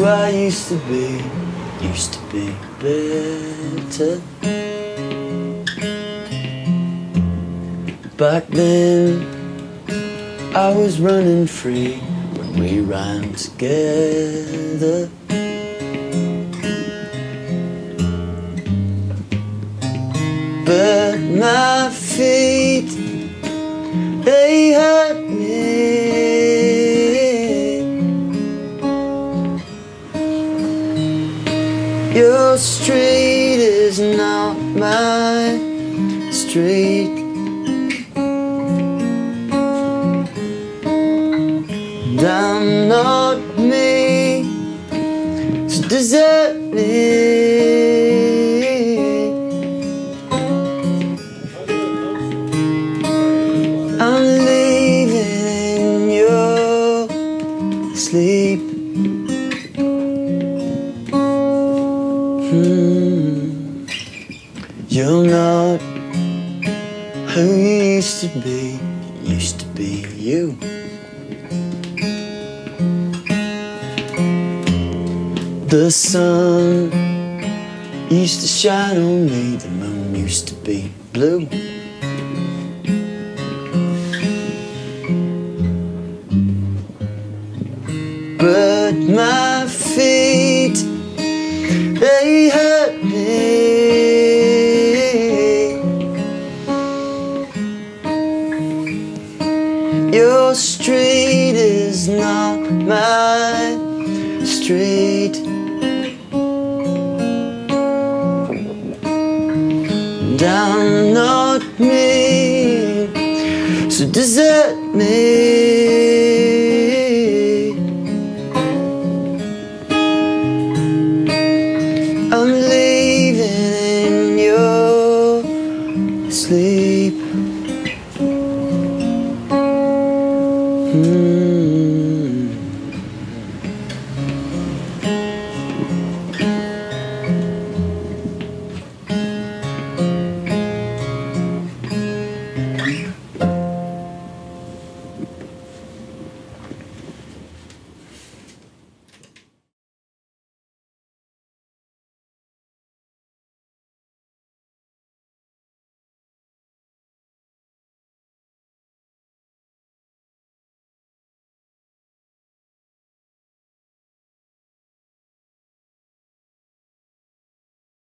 I used to be better. Back then I was running free when we ran together. But my feet, they hurt me. Your street is not my street. And I'm not me, so desert me. I'm leaving in your sleep. You're not who you used to be. Used to be you. The sun used to shine on me. The moon used to be blue. But my feet, they hurt me. Your street is not my street. And I'm not me, so desert me.